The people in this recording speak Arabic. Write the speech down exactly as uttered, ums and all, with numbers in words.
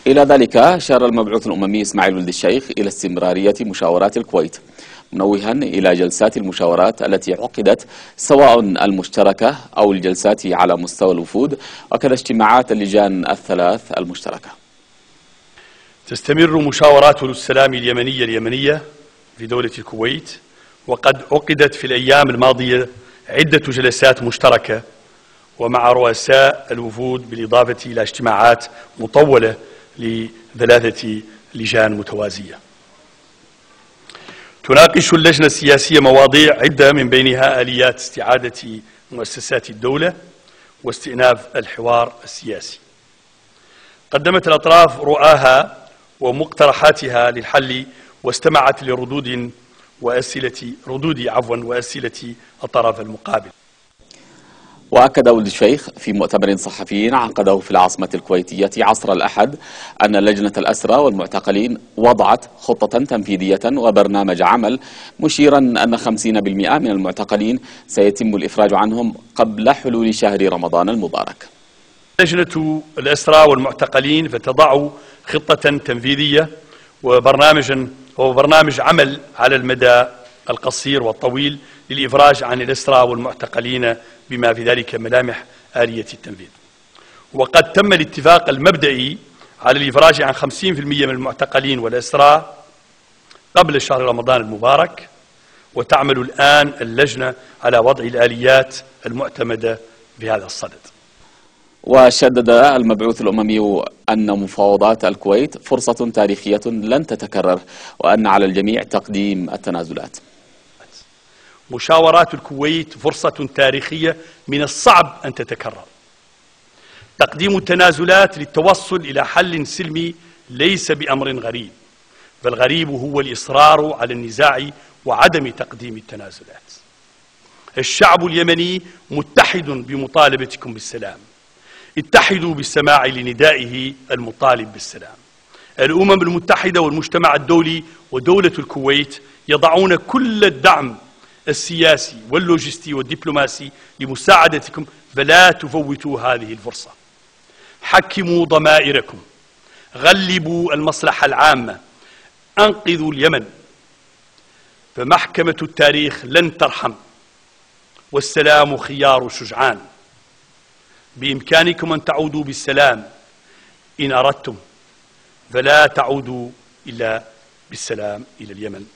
إلى ذلك أشار المبعوث الأممي إسماعيل ولد الشيخ إلى استمرارية مشاورات الكويت، منوها إلى جلسات المشاورات التي عقدت سواء المشتركة أو الجلسات على مستوى الوفود، وكذا اجتماعات اللجان الثلاث المشتركة. تستمر مشاورات السلام اليمنية اليمنية في دولة الكويت، وقد عقدت في الأيام الماضية عدة جلسات مشتركة ومع رؤساء الوفود، بالإضافة إلى اجتماعات مطولة لثلاثة لجان متوازية. تناقش اللجنة السياسية مواضيع عدة، من بينها آليات استعادة مؤسسات الدولة واستئناف الحوار السياسي. قدمت الأطراف رؤاها ومقترحاتها للحل، واستمعت لردود وأسئلة ردود عفوا وأسئلة الطرف المقابل. وأكد ولد الشيخ في مؤتمر صحفي عقده في العاصمة الكويتية عصر الأحد أن لجنة الأسرى والمعتقلين وضعت خطة تنفيذية وبرنامج عمل، مشيرا أن خمسين بالمئة من المعتقلين سيتم الإفراج عنهم قبل حلول شهر رمضان المبارك. لجنة الأسرى والمعتقلين فتضع خطة تنفيذية وبرنامج وبرنامج عمل على المدى القصير والطويل للإفراج عن الأسرى والمعتقلين، بما في ذلك ملامح آلية التنفيذ. وقد تم الاتفاق المبدئي على الإفراج عن خمسين بالمئة من المعتقلين والأسرى قبل شهر رمضان المبارك، وتعمل الآن اللجنة على وضع الآليات المعتمدة بهذا الصدد. وشدد المبعوث الأممي أن مفاوضات الكويت فرصة تاريخية لن تتكرر، وأن على الجميع تقديم التنازلات. مشاورات الكويت فرصة تاريخية من الصعب أن تتكرر. تقديم التنازلات للتوصل إلى حل سلمي ليس بأمر غريب، فالغريب هو الإصرار على النزاع وعدم تقديم التنازلات. الشعب اليمني متحد بمطالبتكم بالسلام، اتحدوا بالسماع لندائه المطالب بالسلام. الأمم المتحدة والمجتمع الدولي ودولة الكويت يضعون كل الدعم السياسي واللوجستي والدبلوماسي لمساعدتكم، فلا تفوتوا هذه الفرصة. حكموا ضمائركم، غلبوا المصلحة العامة، أنقذوا اليمن، فمحكمة التاريخ لن ترحم، والسلام خيار الشجعان. بإمكانكم أن تعودوا بالسلام إن أردتم، فلا تعودوا إلا بالسلام إلى اليمن.